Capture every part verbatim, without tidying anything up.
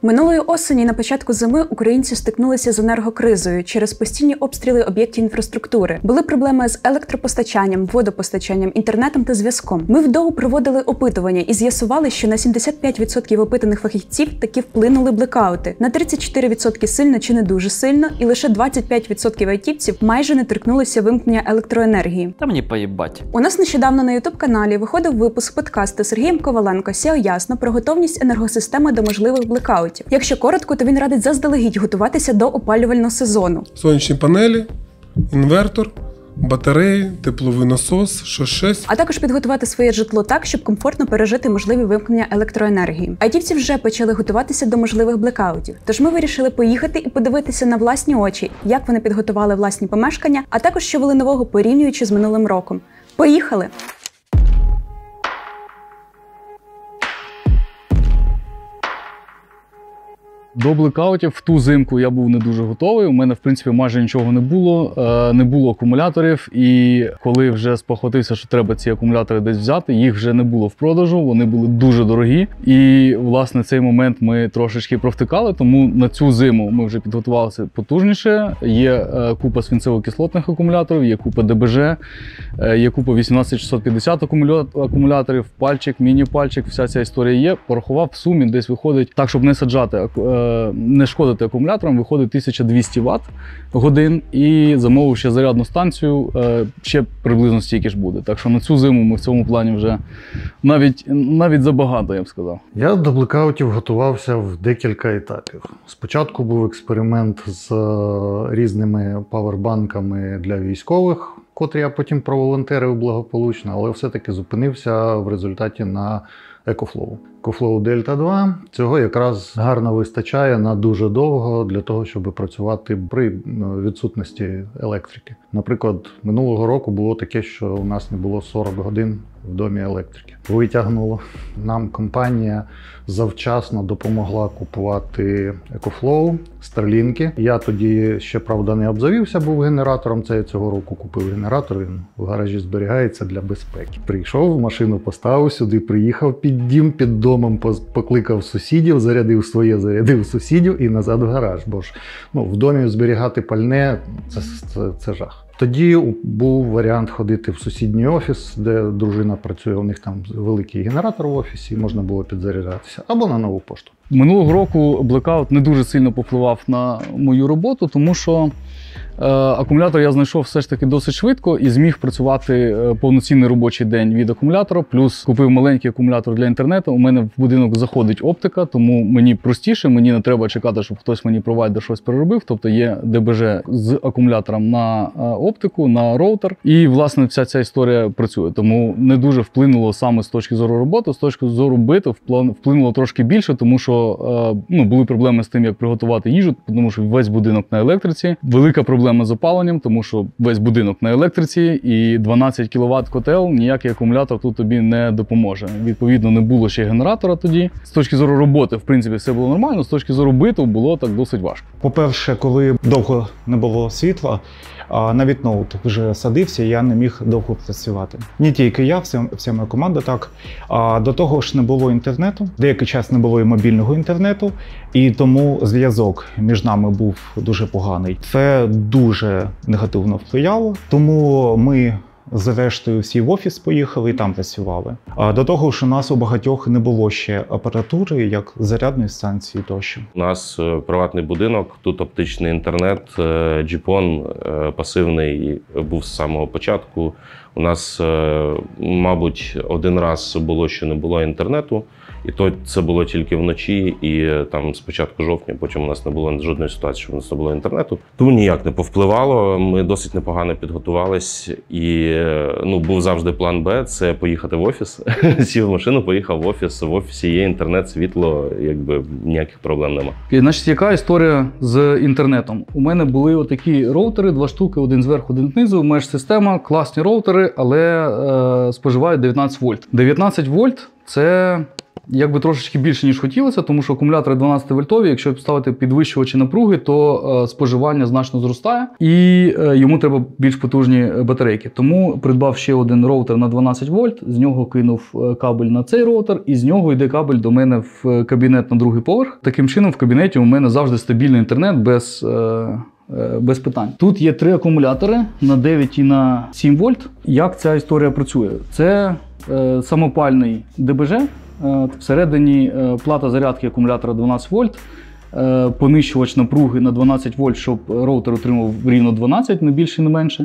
Минулої осені на початку зими українці стикнулися з енергокризою через постійні обстріли об'єктів інфраструктури. Були проблеми з електропостачанням, водопостачанням, інтернетом та зв'язком. Ми вдовго проводили опитування і з'ясували, що на сімдесят п'ять відсотків опитаних фахівців таки вплинули блекаути, на тридцять чотири відсотки сильно чи не дуже сильно, і лише двадцять п'ять відсотків айтівців майже не торкнулися вимкнення електроенергії. Та мені поїбать. У нас нещодавно на ютуб-каналі виходив випуск подкасту Сергієм Коваленко «Сео Ясно» про готовність енергосистеми до можливих блекаутів. Якщо коротко, то він радить заздалегідь готуватися до опалювального сезону. Сонячні панелі, інвертор, батареї, тепловий насос, що щось. А також підготувати своє житло так, щоб комфортно пережити можливі вимкнення електроенергії. Айтівці вже почали готуватися до можливих блекаутів. Тож ми вирішили поїхати і подивитися на власні очі, як вони підготували власні помешкання, а також що вели нового порівнюючи з минулим роком. Поїхали! До блекаутів в ту зимку я був не дуже готовий. У мене, в принципі, майже нічого не було. Не було акумуляторів. І коли вже спохватився, що треба ці акумулятори десь взяти, їх вже не було в продажу, вони були дуже дорогі. І, власне, цей момент ми трошечки провтикали, тому на цю зиму ми вже підготувалися потужніше. Є купа свинцево-кислотних акумуляторів, є купа ДБЖ, є купа вісімнадцять шістсот п'ятдесят акумуляторів, пальчик, міні-пальчик, вся ця історія є. Порахував, в сумі десь виходить, так, щоб не саджати, не шкодити акумуляторам, виходить тисяча двісті ватт годин, і замовив ще зарядну станцію, ще приблизно стільки ж буде. Так що на цю зиму ми в цьому плані вже навіть, навіть забагато, я б сказав. Я до блекаутів готувався в декілька етапів. Спочатку був експеримент з різними павербанками для військових, котрі я потім проволонтерив благополучно, але все-таки зупинився в результаті на EcoFlow. EcoFlow Delta два. Цього якраз гарно вистачає на дуже довго для того, щоб працювати при відсутності електрики. Наприклад, минулого року було таке, що у нас не було сорок годин в домі електрики. Витягнуло. Нам компанія завчасно допомогла купувати EcoFlow, Starlink. Я тоді ще, правда, не обзавівся, був генератором. Це я цього року купив генератор, він в гаражі зберігається для безпеки. Прийшов, машину поставив сюди, приїхав під дім, під домом, покликав сусідів, зарядив своє, зарядив сусідів і назад в гараж. Бо ж ну, в домі зберігати пальне – це, це, це жах. Тоді був варіант ходити в сусідній офіс, де дружина працює, у них там великий генератор в офісі, можна було підзаряджатися, або на нову пошту. Минулого року блекаут не дуже сильно попливав на мою роботу, тому що е, акумулятор я знайшов все ж таки досить швидко і зміг працювати повноцінний робочий день від акумулятора, плюс купив маленький акумулятор для інтернету. У мене в будинок заходить оптика, тому мені простіше, мені не треба чекати, щоб хтось мені провайдер щось переробив, тобто є ДБЖ з акумулятором на оптику, на роутер, і, власне, вся ця історія працює. Тому не дуже вплинуло саме з точки зору роботи, з точки зору биту вплинуло трошки більше, тому що ну, були проблеми з тим, як приготувати їжу, тому що весь будинок на електриці. Велика проблема з опаленням, тому що весь будинок на електриці і дванадцять кіловат котел, ніякий акумулятор тут тобі не допоможе. Відповідно, не було ще генератора тоді. З точки зору роботи, в принципі, все було нормально, з точки зору биту було так досить важко. По-перше, коли довго не було світла, навіть ноут вже садився, я не міг довго працювати. Не тільки я, вся, вся моя команда так. А до того ж не було інтернету, деякий час не було і мобільного інтернету, і тому зв'язок між нами був дуже поганий. Це дуже негативно впливало, тому ми зрештою всі в офіс поїхали і там працювали. А до того ж у нас у багатьох не було ще апаратури, як зарядної станції тощо. У нас приватний будинок, тут оптичний інтернет, джіпон пасивний був з самого початку. У нас, мабуть, один раз було, що не було інтернету, і то це було тільки вночі, і там з початку жовтня, потім у нас не було жодної ситуації, що у нас не було інтернету. Тому ніяк не повпливало, ми досить непогано підготувались, і ну, був завжди план Б – це поїхати в офіс. Сів в машину, поїхав в офіс, в офісі є інтернет, світло, якби ніяких проблем нема. І, значить, яка історія з інтернетом? У мене були отакі роутери, два штуки, один зверху, один знизу, меж-система, класні роутери, але е, споживають дев'ятнадцять вольт. дев'ятнадцять вольт – це Якби трошечки більше, ніж хотілося, тому що акумулятори дванадцять вольтові, якщо ставити підвищувачі напруги, то е, споживання значно зростає і е, йому треба більш потужні батарейки. Тому придбав ще один роутер на дванадцять вольт, з нього кинув кабель на цей роутер і з нього йде кабель до мене в кабінет на другий поверх. Таким чином в кабінеті у мене завжди стабільний інтернет без... Е, без питань. Тут є три акумулятори на дев'ять і на сім вольт. Як ця історія працює? Це е, самопальний ДБЖ, е, всередині е, плата зарядки акумулятора дванадцять вольт, е, понищувач напруги на дванадцять вольт, щоб роутер отримав рівно дванадцять, не більше, не менше.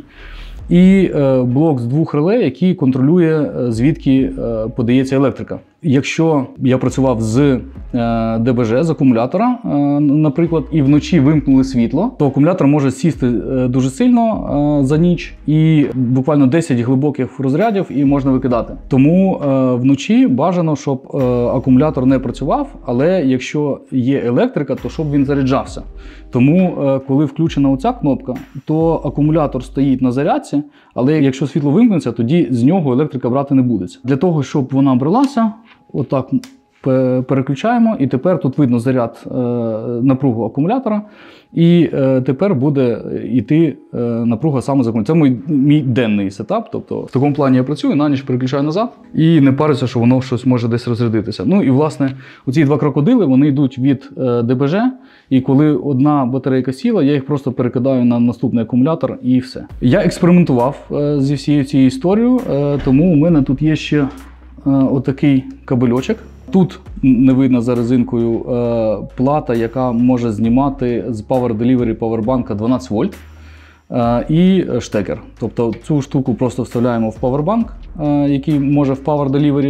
І е, блок з двох реле, який контролює, е, звідки е, подається електрика. Якщо я працював з е, ДБЖ, з акумулятора, е, наприклад, і вночі вимкнули світло, то акумулятор може сісти е, дуже сильно е, за ніч і буквально десять глибоких розрядів і можна викидати. Тому е, вночі бажано, щоб е, акумулятор не працював, але якщо є електрика, то щоб він заряджався. Тому, е, коли включена оця кнопка, то акумулятор стоїть на зарядці, але якщо світло вимкнеться, тоді з нього електрика брати не буде. Для того, щоб вона бралася, отак переключаємо, і тепер тут видно заряд е, напругу акумулятора, і е, тепер буде йти е, напруга саме з акумулятора. Це мій, мій денний сетап, тобто в такому плані я працюю, на ніч переключаю назад і не парюся, що воно щось може десь розрядитися. Ну і власне оці два крокодили, вони йдуть від е, ДБЖ, і коли одна батарейка сіла, я їх просто перекидаю на наступний акумулятор і все. Я експериментував е, зі всією цією історією, е, тому у мене тут є ще е, отакий кабельочок. Тут не видно за резинкою е, плата, яка може знімати з Power Delivery павербанка дванадцять вольт е, і штекер. Тобто цю штуку просто вставляємо в павербанк, е, який може в Power Delivery,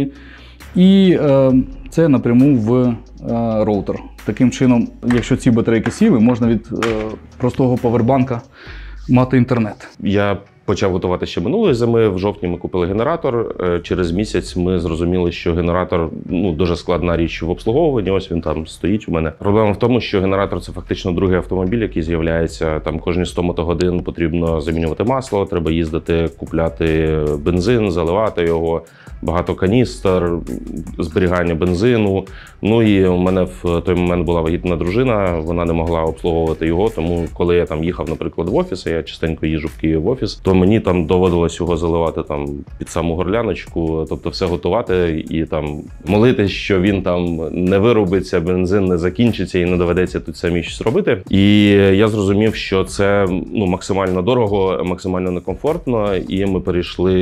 і е, це напряму в е, роутер. Таким чином, якщо ці батарейки сіли, можна від е, простого павербанка мати інтернет. Я почав готувати ще минулої зими. В жовтні ми купили генератор. Через місяць ми зрозуміли, що генератор ну, дуже складна річ в обслуговуванні. Ось він там стоїть у мене. Проблема в тому, що генератор – це фактично другий автомобіль, який з'являється. Там кожні сто мотогодин потрібно замінювати масло, треба їздити, купляти бензин, заливати його, багато каністр, зберігання бензину. Ну і у мене в той момент була вагітна дружина, вона не могла обслуговувати його, тому коли я там їхав, наприклад, в офіс, я частенько їжджу в Київ в офіс, то мені там доводилось його заливати там під саму горляночку, тобто все готувати і там молитись, що він там не вирубиться, бензин не закінчиться і не доведеться тут самі щось робити. І я зрозумів, що це ну, максимально дорого, максимально некомфортно, і ми перейшли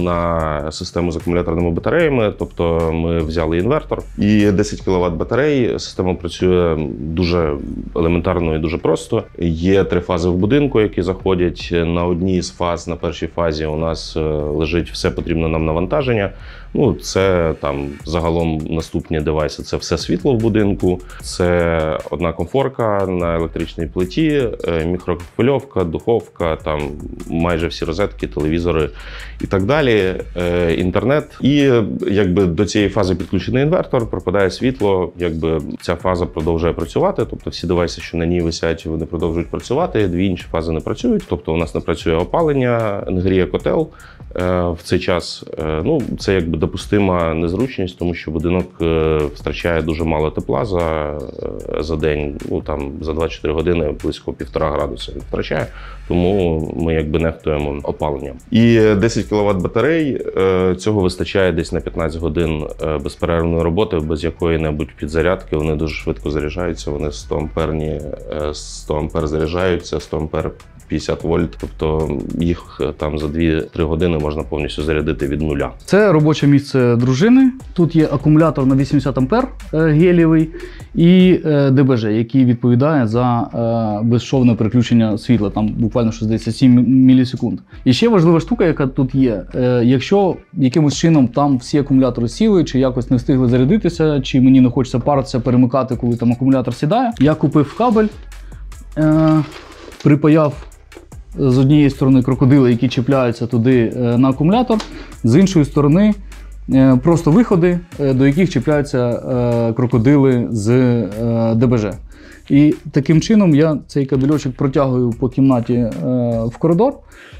на систему з акумуляторними батареями, тобто ми взяли інвертор і десять кіловат батарей. Система працює дуже елементарно і дуже просто. Є три фази в будинку, які заходять. На одній з фаз, на першій фазі у нас лежить все потрібне нам навантаження. Ну, це там загалом наступні девайси. Це все світло в будинку, це одна комфорка на електричній плиті, мікрохвильовка, духовка, там майже всі розетки, телевізори і так далі, інтернет. І якби до цієї фази підключений інвертор, пропадає світло, якби ця фаза продовжує працювати, тобто всі девайси, що на ній висять, вони продовжують працювати, дві інші фази не працюють, тобто у нас не працює опалення, не гріє котел в цей час. Ну, це якби допустима незручність, тому що будинок втрачає дуже мало тепла за, за день, ну там за двадцять чотири години близько півтора градуса втрачає, тому ми якби нехтуємо опаленням. І десять кіловат батарей, цього вистачає десь на п'ятнадцять годин безперервної роботи, без якої-небудь підзарядки, вони дуже швидко заряджаються, вони сто амперні, сто ампер заряджаються, сто ампер п'ятдесят вольт, тобто їх там за дві-три години можна повністю зарядити від нуля. Це робоче місце дружини. Тут є акумулятор на вісімдесят ампер гелієвий і ДБЖ, який відповідає за безшовне переключення світла, там буквально що здається сім мілісекунд. І ще важлива штука, яка тут є, якщо якимось чином там всі акумулятори сіли, чи якось не встигли зарядитися, чи мені не хочеться паритися, перемикати, коли там акумулятор сідає, я купив кабель, припаяв з однієї сторони крокодили, які чіпляються туди на акумулятор, з іншої сторони Е, Просто виходи, е, до яких чіпляються е, крокодили з е, ДБЖ. І таким чином я цей кабельочок протягую по кімнаті е, в коридор.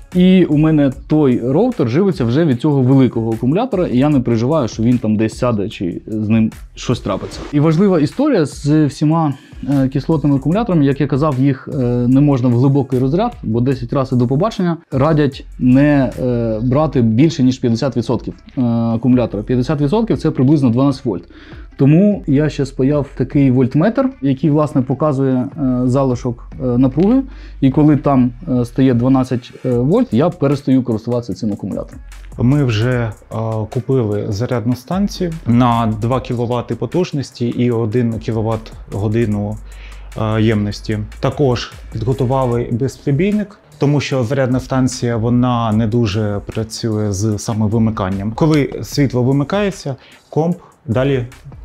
І у мене той роутер живиться вже від цього великого акумулятора, і я не переживаю, що він там десь сяде чи з ним щось трапиться. І важлива історія з всіма е, кислотними акумуляторами, як я казав, їх е, не можна в глибокий розряд, бо десять разів до побачення радять не е, брати більше, ніж п'ятдесят відсотків е, акумулятора. п'ятдесят відсотків це приблизно дванадцять вольт. Тому я ще спаяв такий вольтметр, який, власне, показує е, залишок е, напруги. І коли там е, стає дванадцять вольт, я перестаю користуватися цим акумулятором. Ми вже е, купили зарядну станцію на два кіловати потужності і один кіловат годину е, ємності. Також підготували безперебійник, тому що зарядна станція вона не дуже працює з самовимиканням. Коли світло вимикається, комп далі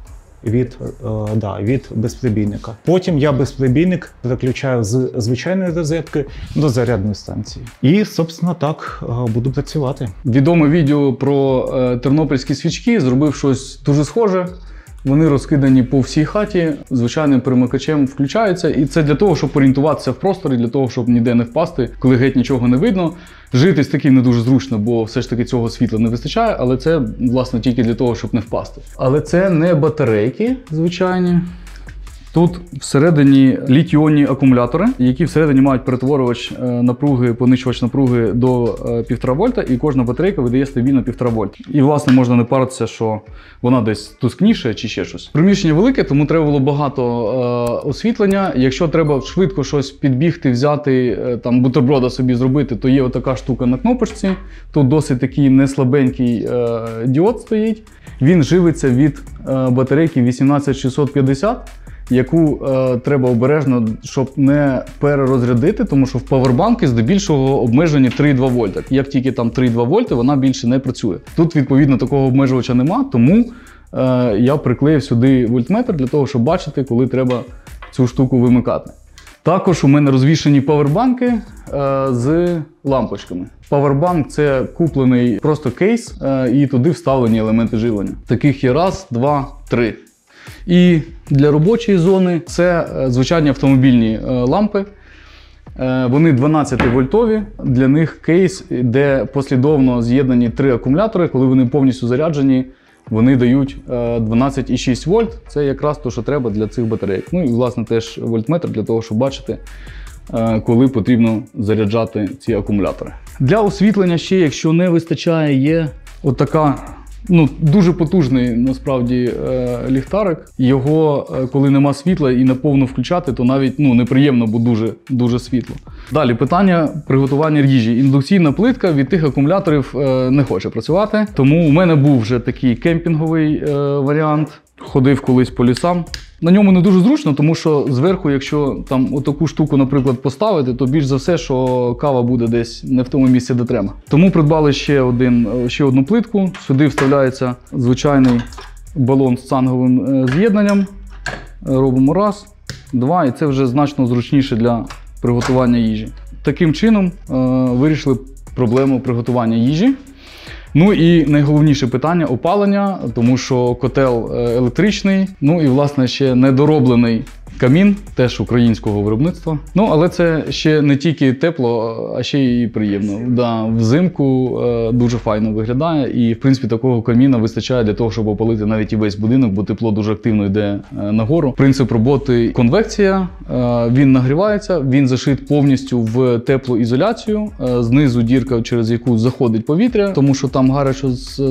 від, е, да, від безперебійника. Потім я безперебійник переключаю з звичайної розетки до зарядної станції. І, собственно, так е, буду працювати. Відоме відео про е, тернопільські свічки, зробив щось дуже схоже. Вони розкидані по всій хаті, звичайним перемикачем включаються. І це для того, щоб орієнтуватися в просторі, для того, щоб ніде не впасти, коли геть нічого не видно. Жити з таким не дуже зручно, бо все ж таки цього світла не вистачає, але це, власне, тільки для того, щоб не впасти. Але це не батарейки звичайні. Тут всередині літій-іонні акумулятори, які всередині мають перетворювач напруги, понищувач напруги до півтора вольта, і кожна батарейка видає стабільно півтора вольта. І, власне, можна не паритися, що вона десь тускніше чи ще щось. Приміщення велике, тому треба було багато е, освітлення. Якщо треба швидко щось підбігти, взяти, е, там бутерброда собі зробити, то є отака штука на кнопочці. Тут досить такий неслабенький е, діод стоїть. Він живиться від е, батарейки вісімнадцять шістсот п'ятдесят. Яку е, треба обережно, щоб не перерозрядити, тому що в павербанки здебільшого обмежені три і два вольта. Як тільки там три і два вольта, вона більше не працює. Тут, відповідно, такого обмежувача нема, тому е, я приклеїв сюди вольтметр для того, щоб бачити, коли треба цю штуку вимикати. Також у мене розвішені павербанки е, з лампочками. Павербанк – це куплений просто кейс, е, і туди вставлені елементи живлення. Таких є раз, два, три. І для робочої зони це звичайні автомобільні лампи. Вони дванадцять вольтові. Для них кейс, де послідовно з'єднані три акумулятори. Коли вони повністю заряджені, вони дають дванадцять і шість вольт. Це якраз те, що треба для цих батарейок. Ну і, власне, теж вольтметр для того, щоб бачити, коли потрібно заряджати ці акумулятори. Для освітлення ще, якщо не вистачає, є отака... Ну, дуже потужний, насправді, е, ліхтарик. Його, е, коли нема світла і наповну включати, то навіть ну, неприємно, бо дуже, дуже світло. Далі, питання приготування їжі. Індукційна плитка від тих акумуляторів е, не хоче працювати. Тому у мене був вже такий кемпінговий е, варіант. Ходив колись по лісам. На ньому не дуже зручно, тому що зверху, якщо там отаку штуку, наприклад, поставити, то більш за все, що кава буде десь не в тому місці, де треба. Тому придбали ще, один, ще одну плитку. Сюди вставляється звичайний балон з цанговим з'єднанням. Робимо раз, два, і це вже значно зручніше для приготування їжі. Таким чином е, вирішили проблему приготування їжі. Ну і найголовніше питання – опалення, тому що котел електричний, ну і, власне, ще недороблений камін, теж українського виробництва. Ну, але це ще не тільки тепло, а ще й приємно. Да, взимку е, дуже файно виглядає і, в принципі, такого каміна вистачає для того, щоб опалити навіть і весь будинок, бо тепло дуже активно йде е, нагору. Принцип роботи – конвекція, е, він нагрівається, він зашит повністю в теплу ізоляцію, е, знизу дірка, через яку заходить повітря, тому що там гарячо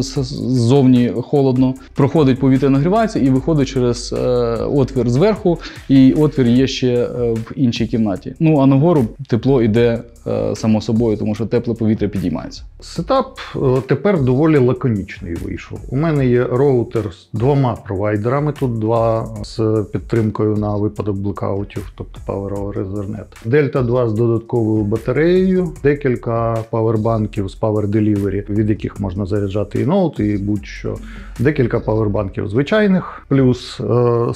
ззовні холодно. Проходить повітря, нагрівається і виходить через е, отвір зверху. І отвір є ще в іншій кімнаті. Ну, а нагору тепло йде е, само собою, тому що тепле повітря підіймається. Сетап тепер доволі лаконічний вийшов. У мене є роутер з двома провайдерами, тут два з підтримкою на випадок блекаутів, тобто Power over Ethernet. Дельта два з додатковою батареєю, декілька павербанків з Power Delivery, від яких можна заряджати і ноут, і будь-що. Декілька павербанків звичайних, плюс е,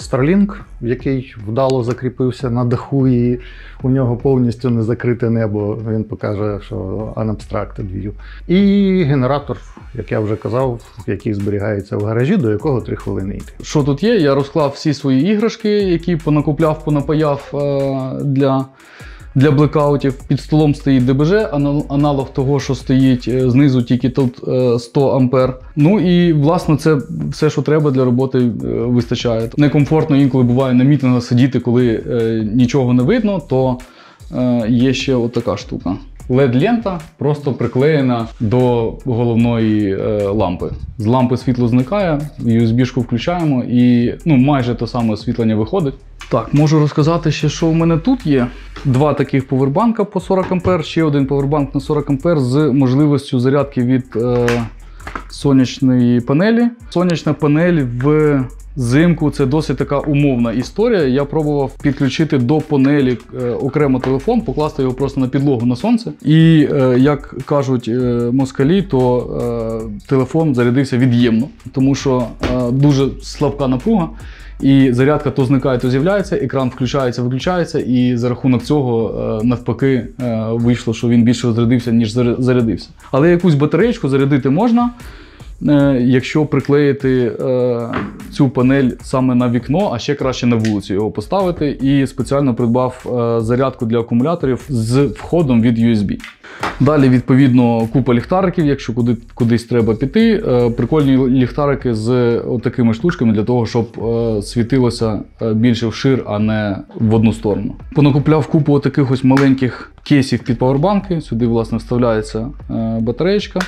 Starlink, який вдало закріпився на даху, і у нього повністю не закрите небо він покаже, що unobstructed view. І генератор, як я вже казав, який зберігається в гаражі, до якого три хвилини йти. Що тут є? Я розклав всі свої іграшки, які понакупляв, понапаяв е, для, для блекаутів. Під столом стоїть ді бі джі, аналог того, що стоїть знизу, тільки тут е, сто ампер. Ну і, власне, це все, що треба для роботи, е, вистачає. Некомфортно інколи буває на мітингах сидіти, коли е, нічого не видно, то е, є ще отака штука. лед-лента просто приклеєна до головної е, лампи. З лампи світло зникає, ю ес бі-шку включаємо і ну, майже те саме освітлення виходить. Так, можу розказати ще, що у мене тут є. Два таких повербанка по сорок ампер, ще один повербанк на сорок ампер з можливістю зарядки від е, сонячної панелі. Сонячна панель в взимку – це досить така умовна історія. Я пробував підключити до панелі е, окремо телефон, покласти його просто на підлогу на сонце. І, е, як кажуть е, москалі, то е, телефон зарядився від'ємно, тому що е, дуже слабка напруга. І зарядка то зникає, то з'являється, екран включається, виключається, і за рахунок цього е, навпаки е, вийшло, що він більше розрядився, ніж зарядився. Але якусь батареєчку зарядити можна, е, якщо приклеїти е, цю панель саме на вікно, а ще краще на вулицю його поставити. І спеціально придбав е, зарядку для акумуляторів з входом від ю ес бі. Далі, відповідно, купа ліхтариків, якщо куди, кудись треба піти. Е, прикольні ліхтарики з отакими штучками для того, щоб е, світилося більше вшир, а не в одну сторону. Понакупляв купу отаких ось маленьких кейсів під павербанки. Сюди, власне, вставляється е, батареєчка.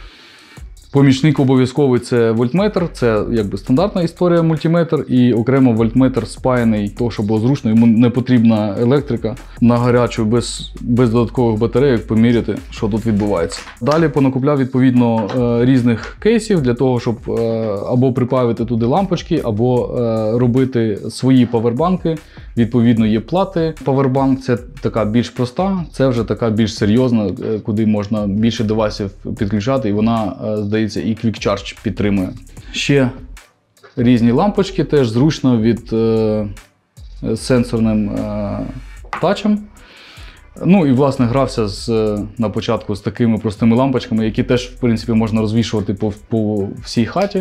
Помічник обов'язковий – це вольтметр, це якби стандартна історія мультиметр, і окремо вольтметр спаяний, того, щоб було зручно, йому не потрібна електрика на гарячу, без, без додаткових батарейок поміряти, що тут відбувається. Далі понакупляв відповідно різних кейсів для того, щоб або припавити туди лампочки, або робити свої павербанки. Відповідно, є плати павербанк, це така більш проста, це вже така більш серйозна, куди можна більше девайсів підключати, і вона, здається, і Quick Charge підтримує. Ще різні лампочки, теж зручно від е, сенсорним е, тачем. Ну і, власне, грався з, на початку з такими простими лампочками, які теж, в принципі, можна розвішувати по, по всій хаті.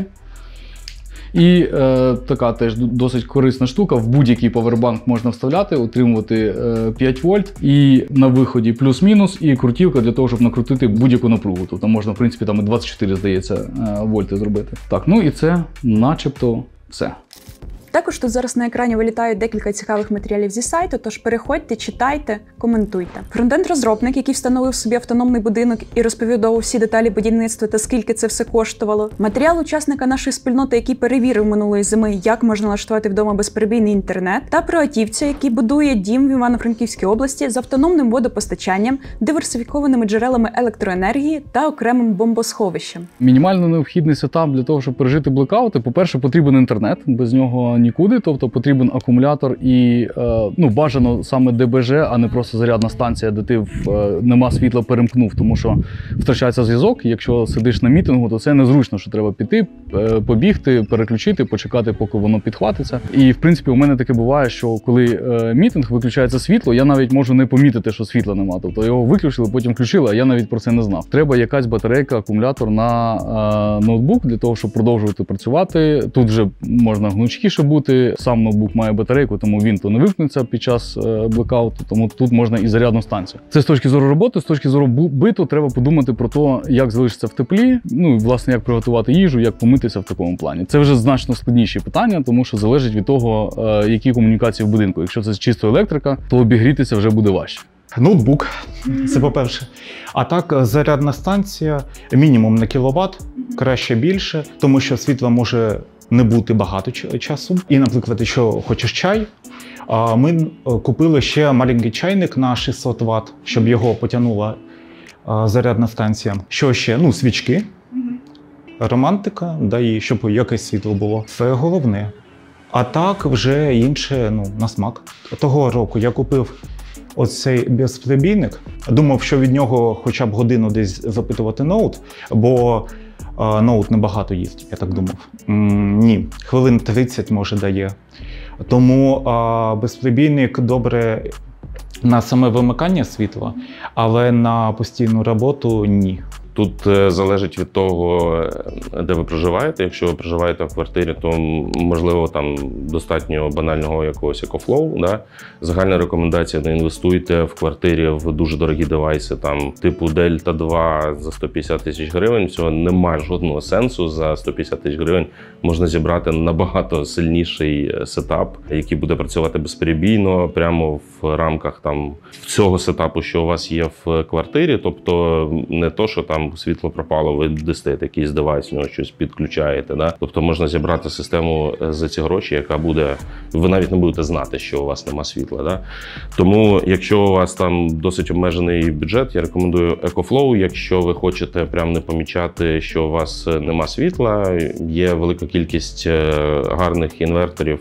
І е, така теж досить корисна штука. В будь-який павербанк можна вставляти, отримувати е, п'ять вольт. І на виході плюс-мінус, і крутівка для того, щоб накрутити будь-яку напругу. Тобто можна, в принципі, там і двадцять чотири, здається, е, вольти зробити. Так, ну і це начебто все. Також тут зараз на екрані вилітають декілька цікавих матеріалів зі сайту, тож переходьте, читайте, коментуйте. Фронтенд-розробник, який встановив собі автономний будинок і розповідав всі деталі будівництва та скільки це все коштувало. Матеріал учасника нашої спільноти, який перевірив минулої зими, як можна налаштувати вдома безперебійний інтернет. Та проатівця, який будує дім в Івано-Франківській області з автономним водопостачанням, диверсифікованими джерелами електроенергії та окремим бомбосховищем. Мінімально необхідний сетап для того, щоб пережити блекаути. По-перше, потрібен інтернет, без нього нікуди, тобто потрібен акумулятор і е, ну, бажано саме ді бі джі, а не просто зарядна станція, де ти в, е, нема світла перемкнув, тому що втрачається зв'язок. Якщо сидиш на мітингу, то це незручно, що треба піти, е, побігти, переключити, почекати, поки воно підхватиться. І, в принципі, у мене таке буває, що коли е, мітинг, виключається світло, я навіть можу не помітити, що світла нема. Тобто його виключили, потім включили, а я навіть про це не знав. Треба якась батарейка, акумулятор на е, ноутбук для того, щоб продовжувати працювати. Тут вже можна гнучкіше бути. Сам ноутбук має батарейку, тому він то не вимкнеться під час е, блекауту, тому тут можна і зарядну станцію. Це з точки зору роботи, з точки зору биту треба подумати про те, як залишитися в теплі, ну і, власне, як приготувати їжу, як помитися в такому плані. Це вже значно складніші питання, тому що залежить від того, е, які комунікації в будинку. Якщо це чисто електрика, то обігрітися вже буде важче. Ноутбук, це по-перше. А так, зарядна станція мінімум на кіловат, краще більше, тому що світла може не бути багато часу. І, наприклад, якщо хочеш чай, ми купили ще маленький чайник на шістсот ватт, щоб його потягнула зарядна станція. Що ще? Ну, свічки, романтика, да, і щоб якесь світло було. Це головне. А так вже інше, ну, на смак. Того року я купив оцей безперебійник. Думав, що від нього хоча б годину десь запитувати ноут, бо а, ноут небагато їсть, я так думав. М, ні, хвилин тридцять, може, дає. Тому а, безперебійник добре на саме вимикання світла, але на постійну роботу ні. Тут е, залежить від того, де ви проживаєте. Якщо ви проживаєте в квартирі, то можливо там достатньо банального якогось екофлоу. Да? Загальна рекомендація: не інвестуйте в квартирі в дуже дорогі девайси, там типу Дельта два за сто п'ятдесят тисяч гривень. Цього немає жодного сенсу. За сто п'ятдесят тисяч гривень можна зібрати набагато сильніший сетап, який буде працювати безперебійно прямо в рамках там цього сетапу, що у вас є в квартирі. Тобто не то, що там світло пропало, ви дістаєте якийсь девайс, у нього щось підключаєте. Да? Тобто можна зібрати систему за ці гроші, яка буде, ви навіть не будете знати, що у вас нема світла. Да? Тому, якщо у вас там досить обмежений бюджет, я рекомендую EcoFlow. Якщо ви хочете прям не помічати, що у вас нема світла, є велика кількість гарних інверторів.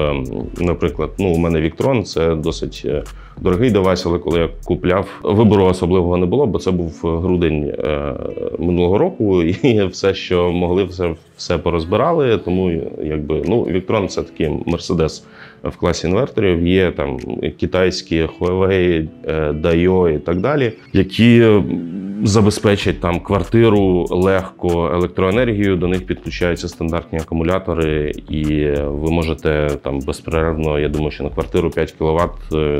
Наприклад, ну, у мене Victron, це досить дорогий девайс, але коли я купляв, вибору особливого не було, бо це був грудень минулого року, і все, що могли, все, все порозбирали. Тому, якби, ну, Victron – це такий Мерседес в класі інверторів. Є там китайські Huawei, Daiyo і так далі, які забезпечать там квартиру легко електроенергію, до них підключаються стандартні акумулятори, і ви можете там безперервно, я думаю, що на квартиру п'ять кіловат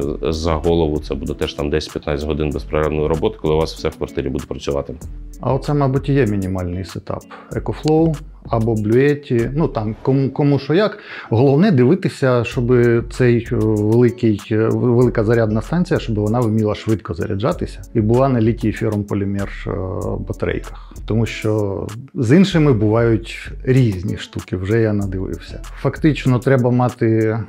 за голову, це буде теж там десять-п'ятнадцять годин безперервної роботи, коли у вас все в квартирі буде працювати. А оце, мабуть, і є мінімальний сетап. EcoFlow або Bluetti, ну там кому, кому що як. Головне дивитися, щоб цей великий, велика зарядна станція, щоб вона вміла швидко заряджатися і була на літій-ефіром полімер батарейках. Тому що з іншими бувають різні штуки, вже я надивився. Фактично треба мати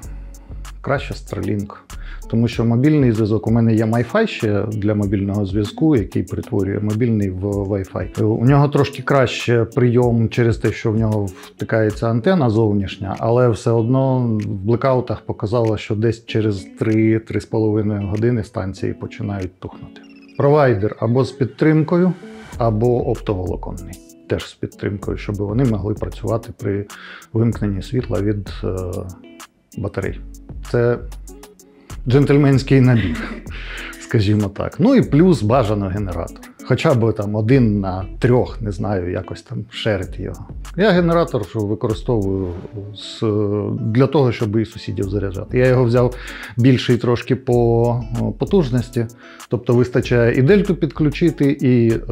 краще Starlink. Тому що мобільний зв'язок, у мене є MiFi ще для мобільного зв'язку, який перетворює мобільний в Wi-Fi. У нього трошки краще прийом через те, що в нього втикається антена зовнішня, але все одно в блекаутах показало, що десь через три-три з половиною години станції починають тухнути. Провайдер або з підтримкою, або оптоволоконний. Теж з підтримкою, щоб вони могли працювати при вимкненні світла від е, батарей. Це джентльменський набір, скажімо так. Ну і плюс бажано генератор. Хоча б там один на трьох, не знаю, якось там шерити його. Я генератор використовую з, для того, щоб і сусідів заряджати. Я його взяв більший трошки по потужності, тобто вистачає і дельту підключити, і е,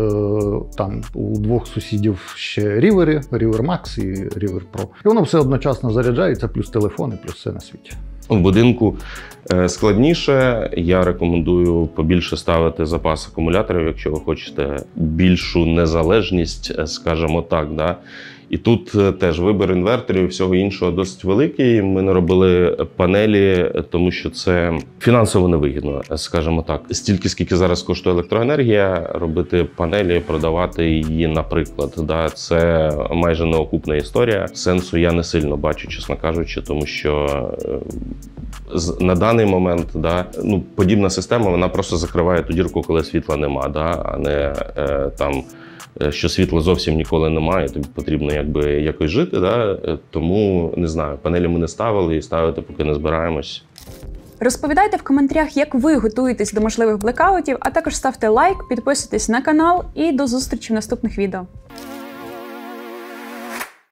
там у двох сусідів ще рівери, River Max і River Pro. І воно все одночасно заряджається, плюс телефони, плюс все на світі. В будинку складніше. Я рекомендую побільше ставити запас акумуляторів, якщо ви хочете більшу незалежність, скажімо так. Да? І тут теж вибір інверторів і всього іншого досить великий. Ми не робили панелі, тому що це фінансово невигідно, скажімо так. Стільки, скільки зараз коштує електроенергія, робити панелі, продавати її, наприклад, да, це майже неокупна історія. Сенсу я не сильно бачу, чесно кажучи, тому що на даний момент, да, ну, подібна система, вона просто закриває ту дірку, коли світла нема, да, а не е, там, що світла зовсім ніколи немає, тобі потрібно якби якось жити. Да? Тому, не знаю, панелі ми не ставили і ставити поки не збираємось. Розповідайте в коментарях, як ви готуєтесь до можливих блекаутів, а також ставте лайк, підписуйтесь на канал і до зустрічі в наступних відео.